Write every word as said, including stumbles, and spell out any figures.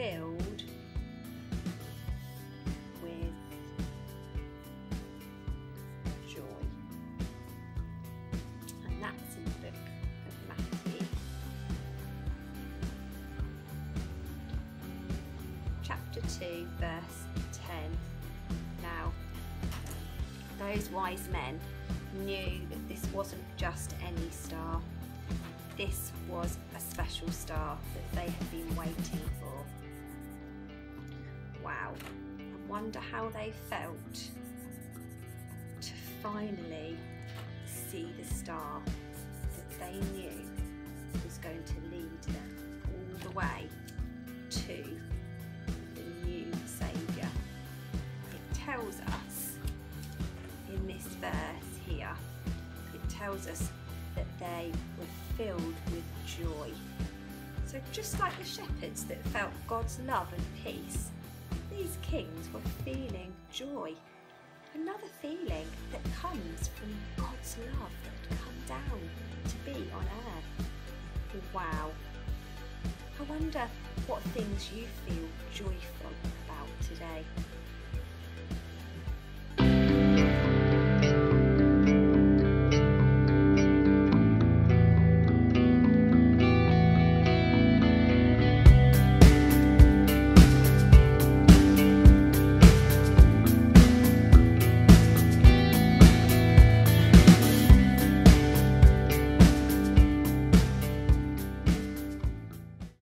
filled with joy. And that's in the book of Matthew. Chapter two, verse ten. Now, those wise men knew that this wasn't just any star. This was a special star that they had been waiting for. Wow, I wonder how they felt to finally see the star that they knew was going to lead them all the way to the new Saviour. It tells us in this verse here, it tells us that they were filled with joy. So just like the shepherds that felt God's love and peace, these kings were feeling joy. Another feeling that comes from God's love that had come down to be on earth. Wow. I wonder what things you feel joyful about today.